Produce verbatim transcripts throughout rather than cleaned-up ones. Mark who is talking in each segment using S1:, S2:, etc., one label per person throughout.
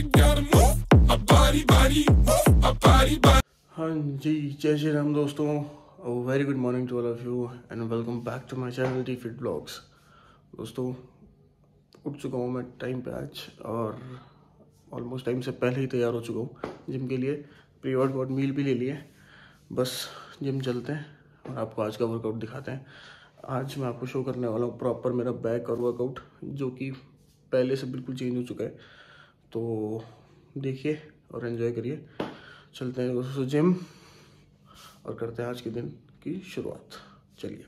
S1: हाँ जी, जय श्री राम दोस्तों। Very good morning to all of you and welcome back to my channel T fit blogs. दोस्तों, उठ चुका हूँ मैं टाइम पे आज और ऑलमोस्ट टाइम से पहले ही तैयार हो चुका हूँ जिम के लिए। प्री वर्कआउट मील भी ले लिए, बस जिम चलते हैं और आपको आज का वर्कआउट दिखाते हैं। आज मैं आपको शो करने वाला हूँ प्रॉपर मेरा बैक और वर्कआउट, जो कि पहले से बिल्कुल चेंज हो चुका है। तो देखिए और एंजॉय करिए। चलते हैं दोस्तों जिम और करते हैं आज के दिन की शुरुआत। चलिए।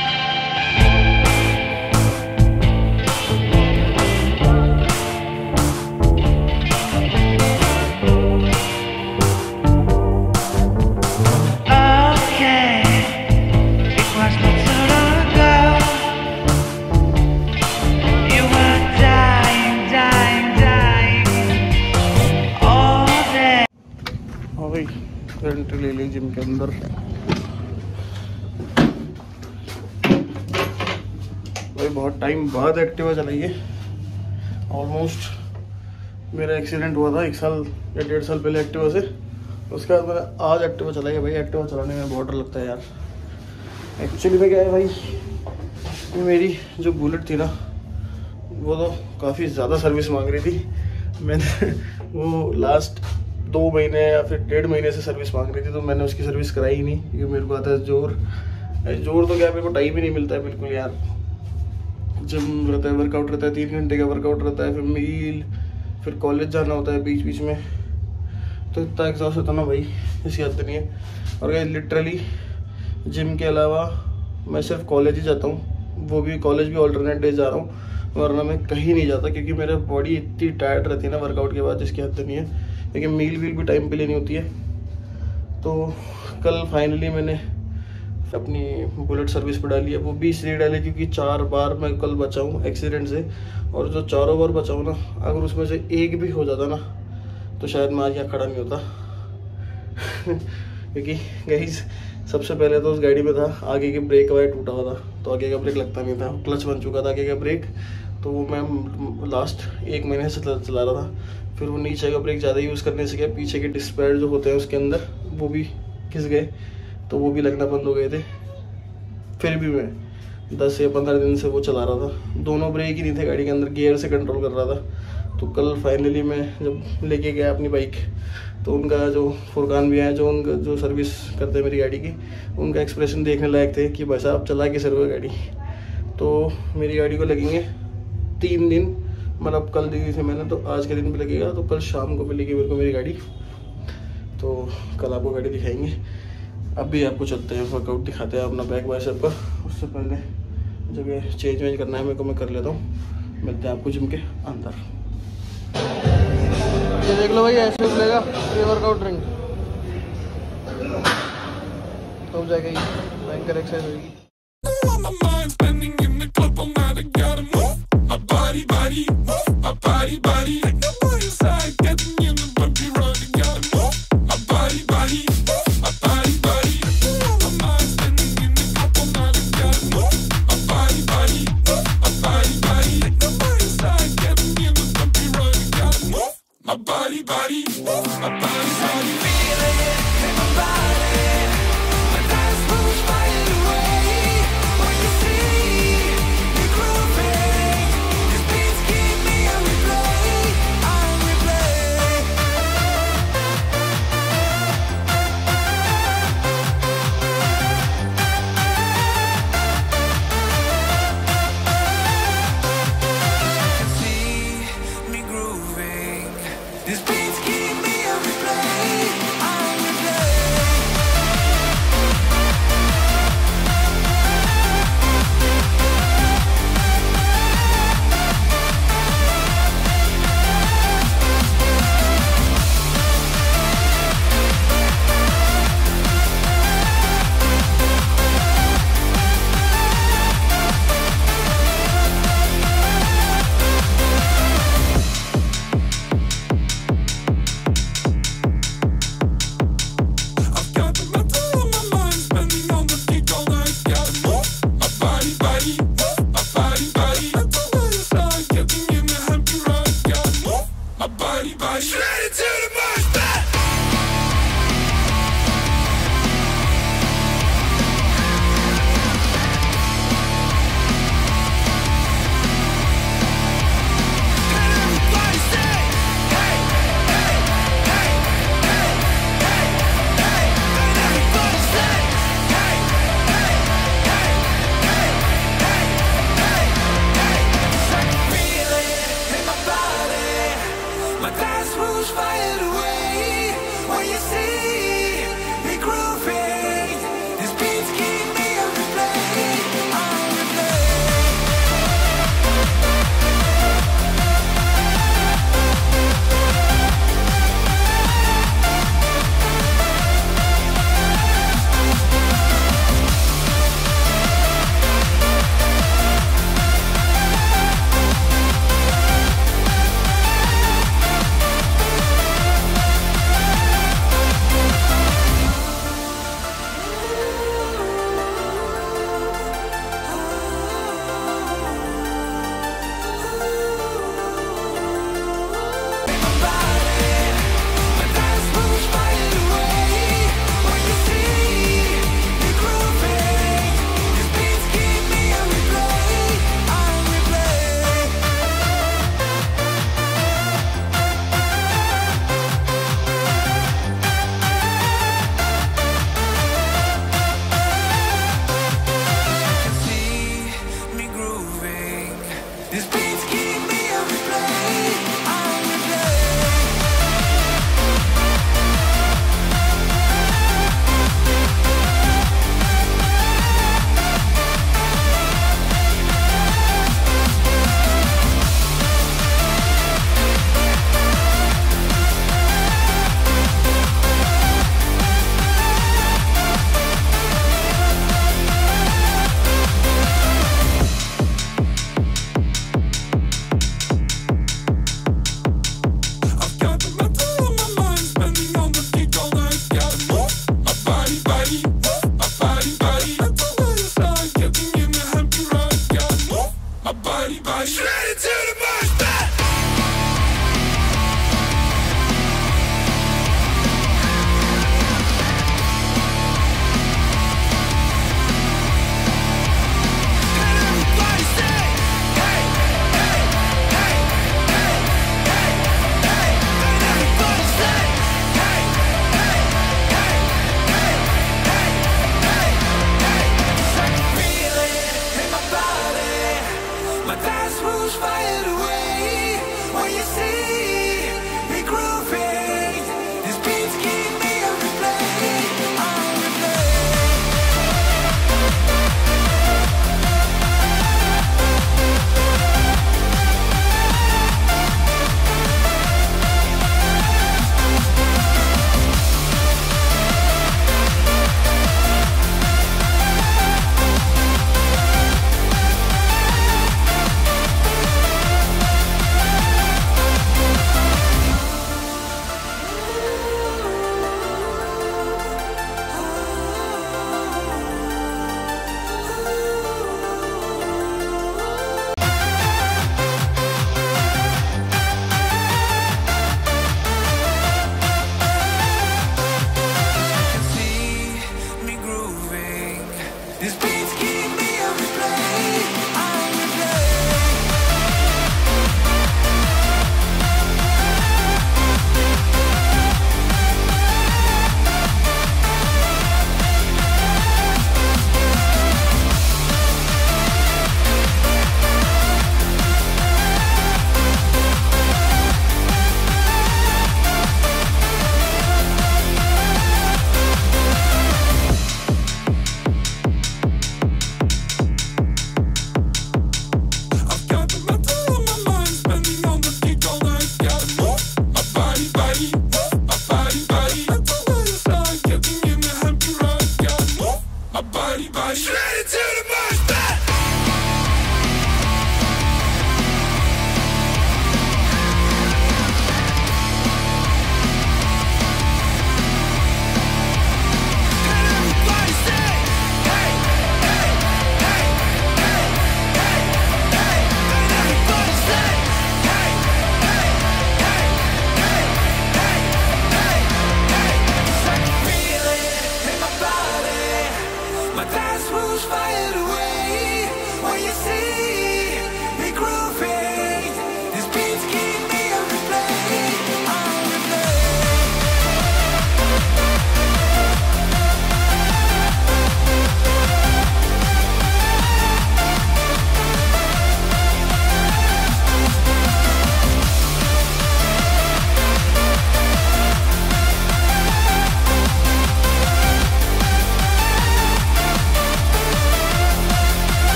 S1: एंट्री ले ली जिम के अंदर। भाई बहुत टाइम बाद एक्टिवा चलाई है। ऑलमोस्ट मेरा एक्सीडेंट हुआ था एक साल या डेढ़ साल पहले एक्टिवा से। उसके बाद मैंने आज एक्टिवा चलाई है। भाई एक्टिवा चलाने में बहुत डर लगता है यार। एक्चुअली में क्या है भाई, मेरी जो बुलेट थी ना, वो तो काफ़ी ज़्यादा सर्विस मांग रही थी। मैंने वो लास्ट दो महीने या फिर डेढ़ महीने से सर्विस मांग रही थी, तो मैंने उसकी सर्विस कराई ही नहीं क्योंकि मेरे को आता है जोर जोर तो क्या, मेरे को टाइम ही नहीं मिलता है बिल्कुल यार। जिम रहता है, वर्कआउट रहता है, तीन घंटे का वर्कआउट रहता है, फिर मील, फिर कॉलेज जाना होता है बीच बीच में, तो इतना एग्जॉस्ट होता ना भाई, इसकी हद नहीं है। और लिटरली जिम के अलावा मैं सिर्फ कॉलेज ही जाता हूँ, वो भी कॉलेज भी ऑल्टरनेट डेज जा रहा हूँ, वरना मैं कहीं नहीं जाता क्योंकि मेरा बॉडी इतनी टायर्ड रहती है ना वर्कआउट के बाद, जिसकी हद नहीं है। लेकिन मील वील भी टाइम पे लेनी होती है। तो कल फाइनली मैंने अपनी बुलेट सर्विस पर डाली है। वो भी इसलिए डाली क्योंकि चार बार मैं कल बचा हूँ एक्सीडेंट से, और जो चारों बार बचा हूँ ना, अगर उसमें से एक भी हो जाता ना तो शायद मैं आज यहाँ खड़ा नहीं होता। क्योंकि गाइस सबसे पहले तो उस गाड़ी में था, आगे की ब्रेक वायर टूटा हुआ था, तो आगे का ब्रेक लगता नहीं था। क्लच बन चुका था आगे का ब्रेक, तो वो मैं लास्ट एक महीने से चला रहा था। फिर वो नीचे का ब्रेक ज़्यादा यूज़ करने से क्या, पीछे के डिस्क पैड जो होते हैं उसके अंदर वो भी घिस गए, तो वो भी लगना बंद हो गए थे। फिर भी मैं दस या पंद्रह दिन से वो चला रहा था। दोनों ब्रेक ही नहीं थे गाड़ी के अंदर, गियर से कंट्रोल कर रहा था। तो कल फाइनली मैं जब लेके गया अपनी बाइक, तो उनका जो फुरकान भी है, जो उनका जो सर्विस करते हैं मेरी गाड़ी की, उनका एक्सप्रेशन देखने लायक थे कि भाई साहब चला के सर्वे गाड़ी। तो मेरी गाड़ी को लगेंगे तीन दिन, मतलब कल दी थी मैंने, तो आज के दिन भी लगेगा, तो कल शाम को मिलेगी मेरे को मेरी गाड़ी। तो कल आपको गाड़ी दिखाएंगे। अभी आपको चलते हैं वर्कआउट दिखाते हैं अपना बैक बाइसेप का। उससे पहले जब ये चेंज वेंज करना है मेरे को, मैं कर लेता हूँ। मिलते हैं आपको जिम के अंदर। ये देख लो भाई, ऐसे मिलेगा ये वर्कआउट रिंग, तो जाएगा ये भयंकर एक्सरसाइज होगी। Body, body, move, my body, body, like nobody inside, getting in the bumpy road, you gotta move, my body, body, move, my body, body, my mind's spinning in the cup all night, you gotta move, my body, body, move, my body, body, like nobody inside, getting in the bumpy road, you gotta move, my body, body, move, my body, body, feel it in my body, my eyes move right away, when you see me grooving.
S2: Are you ready to the mosh pit?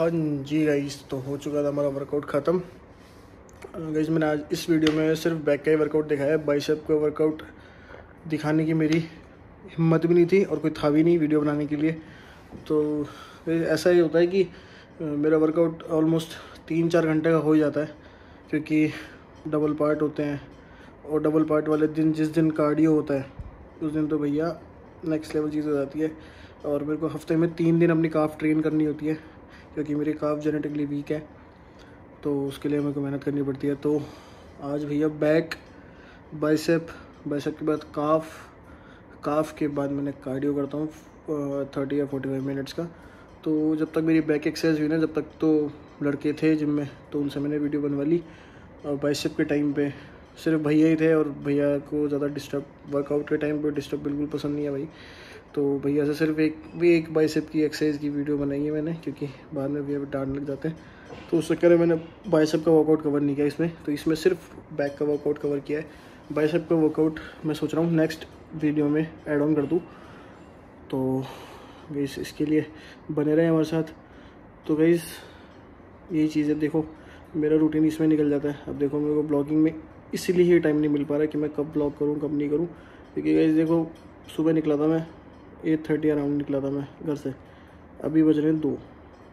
S1: हाँ जी guys, तो हो चुका था हमारा workout ख़त्म। Guys मैंने आज इस वीडियो में सिर्फ बैक का ही वर्कआउट दिखाया है। बाइसेप का वर्कआउट दिखाने की मेरी हिम्मत भी नहीं थी और कोई था भी नहीं वीडियो बनाने के लिए। तो ऐसा ही होता है कि मेरा वर्कआउट ऑलमोस्ट तीन चार घंटे का हो ही जाता है, क्योंकि डबल पार्ट होते हैं और डबल पार्ट वाले दिन जिस दिन कार्डियो होता है उस दिन तो भैया नेक्स्ट लेवल चीज़ हो जाती है। और मेरे को हफ्ते में तीन दिन अपनी काफ ट्रेन करनी होती है, क्योंकि मेरी काफ जेनेटिकली वीक है, तो उसके लिए मेरे को मेहनत करनी पड़ती है। तो आज भैया बैक, बाइसेप, बाइसेप के बाद काफ, काफ के बाद मैंने कार्डियो करता हूँ थर्टी या फोर्टी फाइव मिनट्स का। तो जब तक मेरी बैक एक्सरसाइज हुई ना, जब तक तो लड़के थे जिम में, तो उनसे मैंने वीडियो बनवा ली। और बाइसेप के टाइम पे सिर्फ भैया ही थे, और भैया को ज़्यादा डिस्टर्ब, वर्कआउट के टाइम पे डिस्टर्ब बिल्कुल पसंद नहीं है भाई। तो भैया से सिर्फ एक भी एक बाइसेप की एक्सरसाइज की वीडियो बनाई है मैंने, क्योंकि बाद में भैया डांट लग जाते हैं। तो उस चक्कर में मैंने बाइसेप का वर्कआउट कवर नहीं किया इसमें, तो इसमें सिर्फ बैक का वर्कआउट कवर किया है। बाइसेप का वर्कआउट मैं सोच रहा हूँ नेक्स्ट वीडियो में ऐड ऑन कर दूँ। तो गाइस इसके लिए बने रहे हमारे साथ। तो गाइस यही चीज़ है, देखो मेरा रूटीन इसमें निकल जाता है। अब देखो मेरे को ब्लॉगिंग में इसीलिए ही टाइम नहीं मिल पा रहा कि मैं कब ब्लॉग करूँ कब नहीं करूँ, क्योंकि गाइस देखो सुबह निकला था मैं एट थर्टी अराउंड निकला था मैं घर से, अभी बज रहे हैं दो,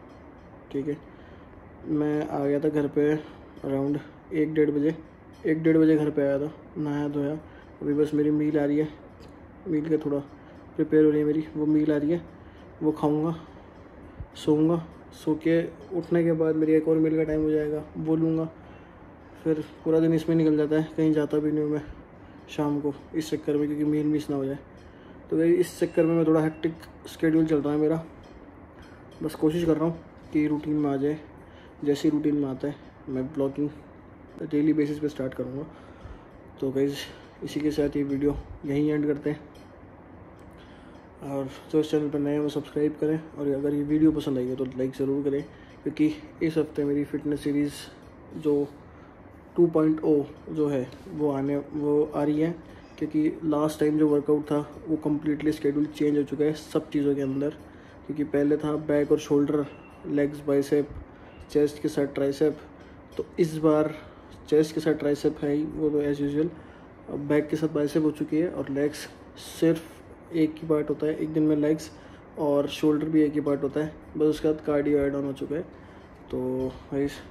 S1: ठीक है। मैं आ गया था घर पे अराउंड एक डेढ़ बजे, एक डेढ़ बजे घर पे आया था, नहाया धोया। अभी बस मेरी मील आ रही है, मील का थोड़ा प्रिपेयर हो रही है मेरी, वो मील आ रही है, वो खाऊंगा, सोऊंगा, सो के उठने के बाद मेरी एक और मील का टाइम हो जाएगा, वो लूँगा। फिर पूरा दिन इसमें निकल जाता है, कहीं जाता भी नहीं हूँ मैं शाम को इस चक्कर में, क्योंकि मील मिस ना हो जाए। तो भाई इस चक्कर में मैं थोड़ा हेक्टिक स्केड्यूल चल रहा है मेरा। बस कोशिश कर रहा हूँ कि रूटीन में आ जाए, जैसे रूटीन में आता है मैं ब्लॉगिंग डेली बेसिस पे स्टार्ट करूँगा। तो गाइस इसी के साथ ये वीडियो यहीं एंड करते हैं, और जो इस चैनल पर नए हैं वो सब्सक्राइब करें, और अगर ये वीडियो पसंद आई है तो लाइक ज़रूर करें, क्योंकि इस हफ्ते मेरी फिटनेस सीरीज़ जो टू पॉइंट ओ जो है वो आने वो आ रही है, क्योंकि लास्ट टाइम जो वर्कआउट था वो कम्प्लीटली शेड्यूल चेंज हो चुका है सब चीज़ों के अंदर। क्योंकि पहले था बैक और शोल्डर, लेग्स, बाइसेप, चेस्ट के साथ ट्राइसेप। तो इस बार चेस्ट के साथ ट्राइसेप है ही, वो तो एज़ यूजुअल। अब बैक के साथ बाइसेप हो चुकी है, और लेग्स सिर्फ एक ही पार्ट होता है एक दिन में लेग्स, और शोल्डर भी एक ही पार्ट होता है, बस उसके बाद कार्डियो ऐड ऑन हो चुका है। तो गाइस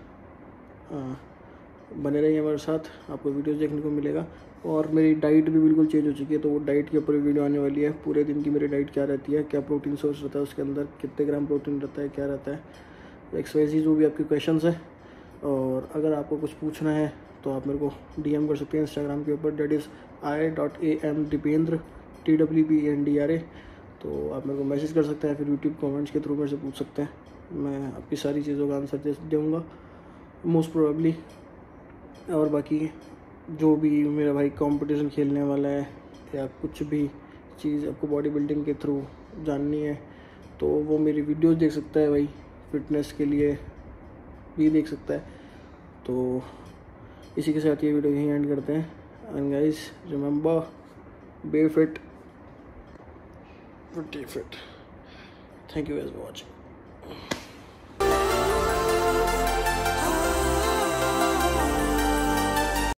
S1: बने रहिए हमारे साथ, आपको वीडियोस देखने को मिलेगा। और मेरी डाइट भी बिल्कुल चेंज हो चुकी है, तो वो डाइट के ऊपर वीडियो आने वाली है। पूरे दिन की मेरी डाइट क्या रहती है, क्या प्रोटीन सोर्स रहता है उसके अंदर, कितने ग्राम प्रोटीन रहता है, क्या रहता है, एक्स वाई जी जो भी आपके क्वेश्चंस है। और अगर आपको कुछ पूछना है तो आप मेरे को डीएम कर सकते हैं इंस्टाग्राम के ऊपर, that is I dot A M Dipendra, T W P N D R A. तो आप मेरे को मैसेज कर सकते हैं, फिर यूट्यूब कमेंट्स के थ्रू मेरे से पूछ सकते हैं, मैं आपकी सारी चीज़ों का आंसर दे दूँगा मोस्ट प्रोबेबली। और बाकी जो भी मेरा भाई कंपटीशन खेलने वाला है, या कुछ भी चीज़ आपको बॉडी बिल्डिंग के थ्रू जाननी है, तो वो मेरी वीडियोस देख सकता है भाई, फिटनेस के लिए भी देख सकता है। तो इसी के साथ ये वीडियो यहीं एंड करते हैं। And guys remember, be fit, pretty fit. Thank you guys for watching.